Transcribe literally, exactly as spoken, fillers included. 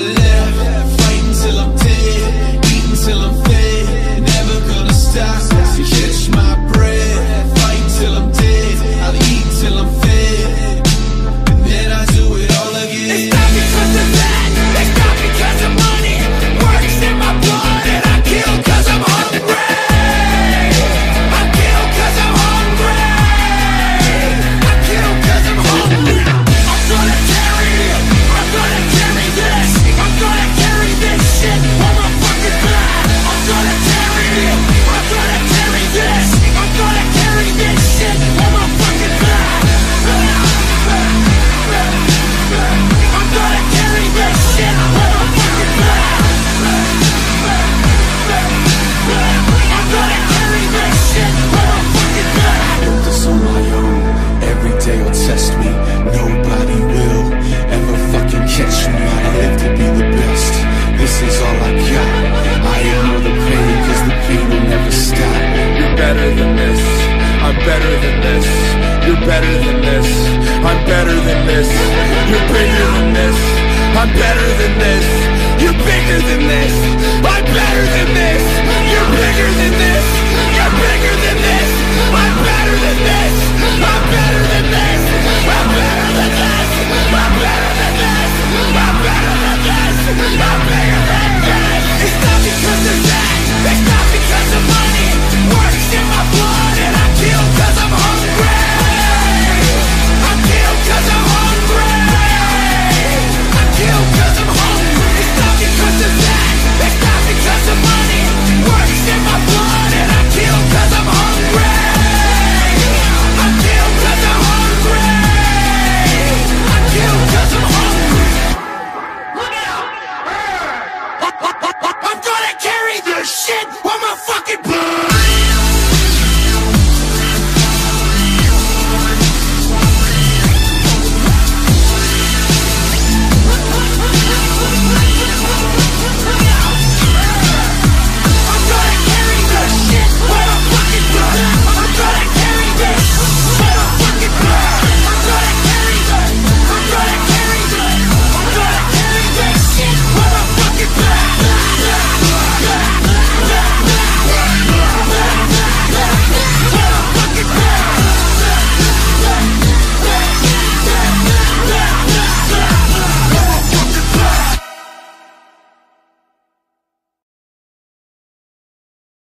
left, fighting till I'm dead, eating till I'm fed, never gonna stop to catch my breath. Fighting till I'm dead, I'll eat till I'm fed, and then I do it all again. It's not because of that, it's not because of money. Works in my blood and I kill cause I'm hungry. I kill cause I'm hungry. I kill cause I'm hungry. I'm gonna carry it, I'm gonna carry this, I'm gonna carry this shit on my fucking back. I'm gonna carry it, I'm gonna carry this, I'm gonna carry this shit on my fucking back. I'm gonna carry this shit on my fucking back. I'm gonna carry this shit on my fucking back. I built this on my own, every day will test me. Nobody will ever fucking catch me. I live to be the best, this is all I got. I ignore the pain cause the pain will never stop. You're better than this, I'm better than this. You're better than this, I'm better than this. You're bigger than this, I'm better than this. You're bigger than this, I'm better than this. You're bigger than this, you're bigger than this. I'm better than this, I'm better than this. I'm better than this, I'm better than this. I'm better than this, I'm bigger than this. It's not because of that, it's not because of money. Works in my blood and I kill cause I'm hungry. I kill cause I'm hungry. I kill cause I'm hungry. It's not because of that, it's not because of money. Works in my blood and I kill cause I'm hungry. I kill cause I'm hungry. I kill cause I'm hungry. Look out! I'm gonna carry this shit.